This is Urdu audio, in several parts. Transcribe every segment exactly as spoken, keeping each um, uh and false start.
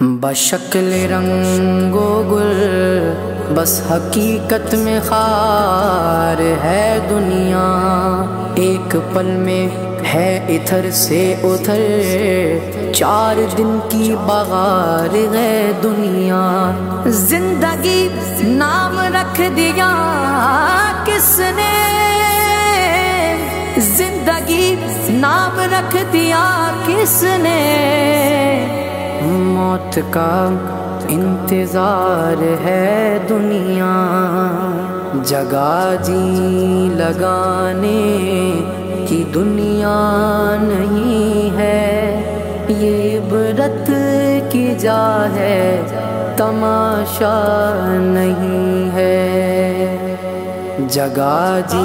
بشکل رنگ و گل بس حقیقت میں خار ہے دنیا، ایک پل میں ہے ادھر سے ادھر، چار دن کی بغار ہے دنیا۔ زندگی نام رکھ دیا کس نے، زندگی نام رکھ دیا کس نے، موت کا انتظار ہے دنیا۔ جگہ جی لگانے کی دنیا نہیں ہے، یہ عبرت کی جا ہے تماشا نہیں ہے۔ جگہ جی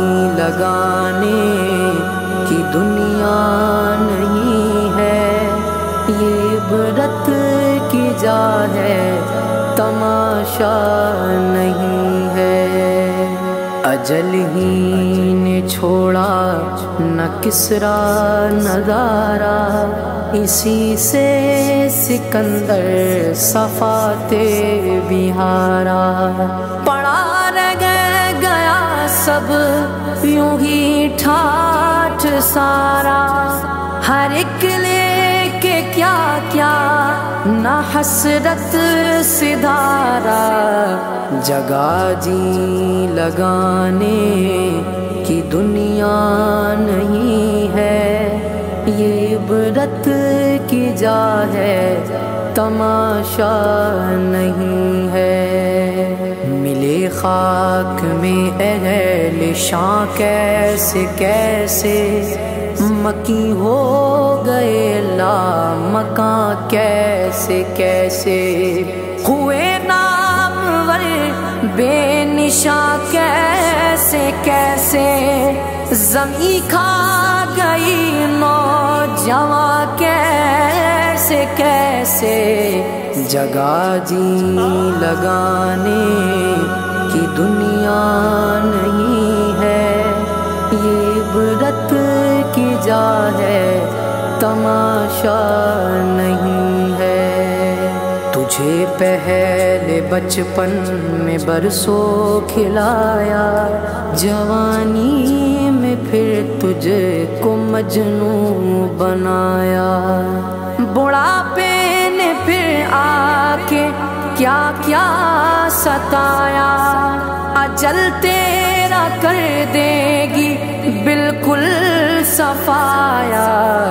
لگانے کی دنیا نہیں ہے، یہ عبرت کی جا ہے تماشا نہیں ہے۔ اجل ہی نے چھوڑا نہ کسرا نہ دارا، اسی سے سکندر صفاتے بہارا۔ پڑا رہ گیا سب یوں ہی ٹھاٹھ سارا، ہر ایک لے کے کیا کیا نہ حسرت سدھارا۔ جگہ جی لگانے کی دنیا نہیں ہے، یہ عبرت کی جا ہے تماشا نہیں ہے۔ ملے خاک میں اہل شاں کیسے کیسے، مکی ہو گئے لا مکاں کیسے کیسے، ہوئے نامور بے نشاں کیسے کیسے، زمین کھا گئی نوجواں کیسے کیسے۔ جگہ جی لگانے کی دنیا نہیں ہے، یہ عبرت کی جا ہے تماشا نہیں ہے۔ تجھے پہلے بچپن میں برسوں کھلایا، جوانی میں پھر تجھ کو مجنوں بنایا، بڑھاپے نے پھر آ کے کیا کیا ستایا، اجل تیرا کر دے گی بالکل صفایا۔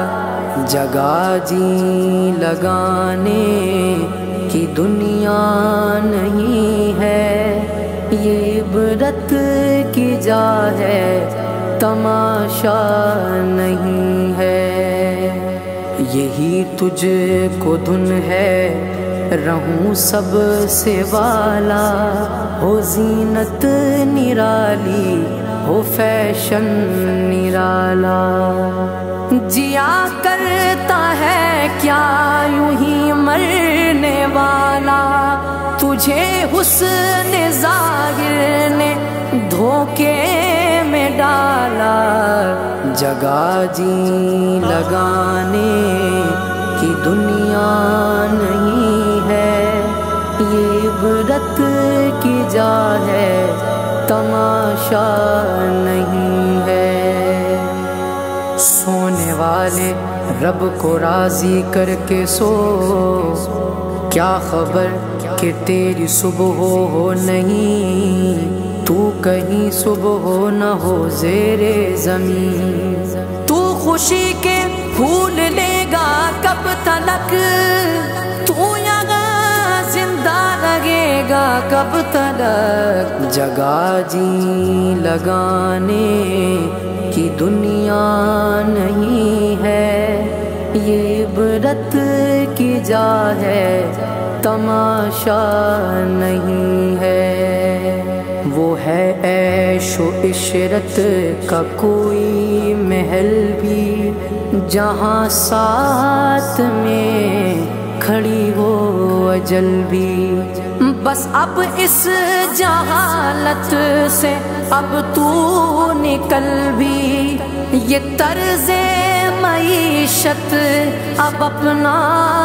جگہ جی لگانے کی دنیا نہیں ہے، یہ عبرت کی جا ہے تماشا نہیں ہے۔ یہی تجھ کو دھن ہے رہوں سب سے والا، ہو زینت نرالی ہو فیشن نرالا، جیا کرتا ہے کیا یوں ہی مرنے والا، تجھے حسن ظاہر نے دھوکے میں ڈالا۔ جگہ جی لگانے کی دنیا نہیں ہے، یہ عبرت کی جا ہے تماشا نہیں ہے۔ سونے والے رب کو راضی کر کے سو، کیا خبر کہ تیری صبح ہو نہیں، تو کہیں صبح ہو نہ ہو زیر زمین۔ تو خوشی کے پھول لے گا کب تلک، تو یہاں زندہ رہے گا کب تلک۔ جگہ جی لگانے کی دنیا نہیں ہے، یہ عبرت کی جا ہے تماشا نہیں ہے۔ وہ ہے عیش و عشرت کا کوئی محل بھی، جہاں ساتھ میں کھڑی ہو اجل بھی، بس اب اس جہالت سے اب تو نکل بھی، یہ طرز معیشت اب اپنا بدل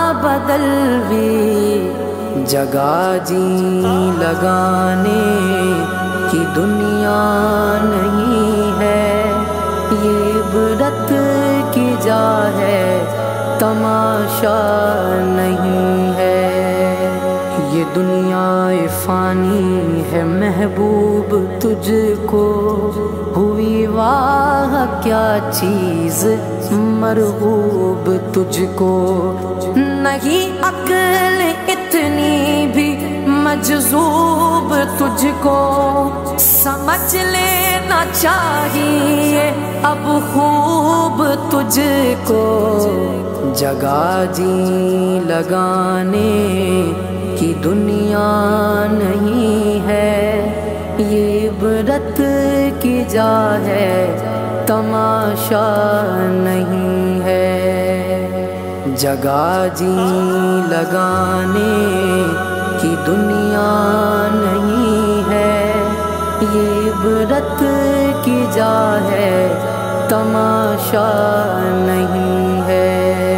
بادل بھی جگہ جی لگانے کی دنیا نہیں ہے، یہ عبرت کی جا ہے تماشا نہیں ہے۔ یہ دنیا فانی ہے محبوب تجھ کو، ہوئی واہ کیا چیز مرغوب تجھ کو، نہیں عقل اتنی بھی مجذوب تجھ کو، سمجھ لینا چاہیے اب خوب تجھ کو، جگہ جی لگانے کی دنیا نہیں ہے، یہ عبرت کی جا ہے تماشا نہیں ہے، جگہ جی لگانے کی دنیا نہیں ہے، یہ عبرت کی جا ہے تماشا نہیں ہے۔